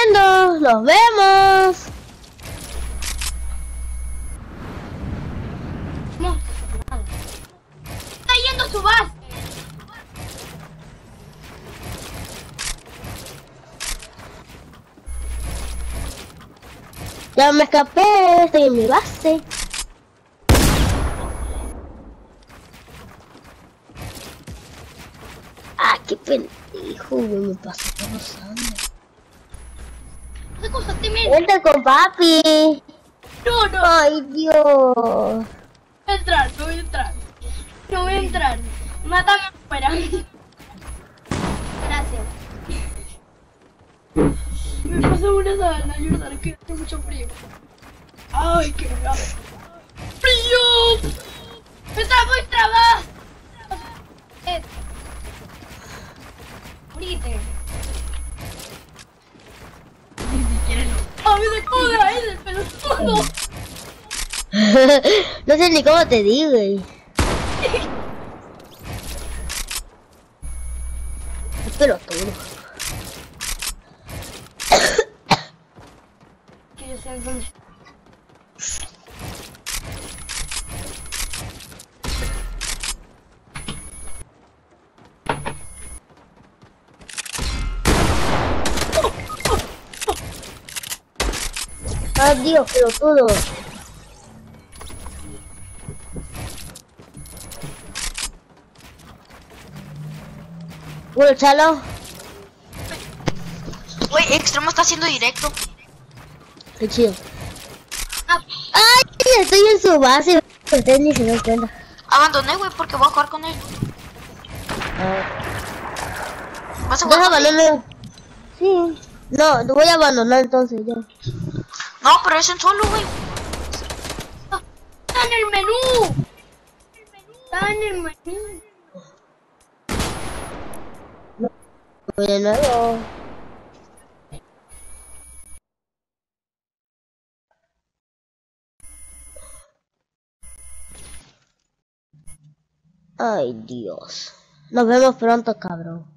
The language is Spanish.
yendo. Nos vemos. No. Está yendo su base. Ya me escapé, estoy en mi base. Ah, qué pendejo, güey, me pasó por los años. ¿Qué cosa te metes? Vente con papi. No, no. Ay, Dios. Voy a entrar, no voy a entrar. No voy a entrar. Mátame afuera. Gracias. Me pasa una sábana, ayudar, que tengo mucho frío. Ay, qué bravo. ¡Frío! ¡Me está muy trabado! Morite. Ni siquiera no. ¡Ah, me sacó de ahí del pelotudo! No sé ni cómo te digo, güey. Pero todo. Que yo sé dónde. Adiós, pero todo. Bueno, chalo. Güey, Extremo está haciendo directo. Qué chido. Ah, Ay, estoy en su base. Ustedes ni se dan cuenta. Abandoné, güey, porque voy a jugar con él. ¿Vas a jugar Deja con él? abandonar. Sí. No, te voy a abandonar entonces ya. No, pero es en solo, güey. está en el menú. Está en el menú. Voy de nuevo. Ay, Dios. Nos vemos pronto, cabrón.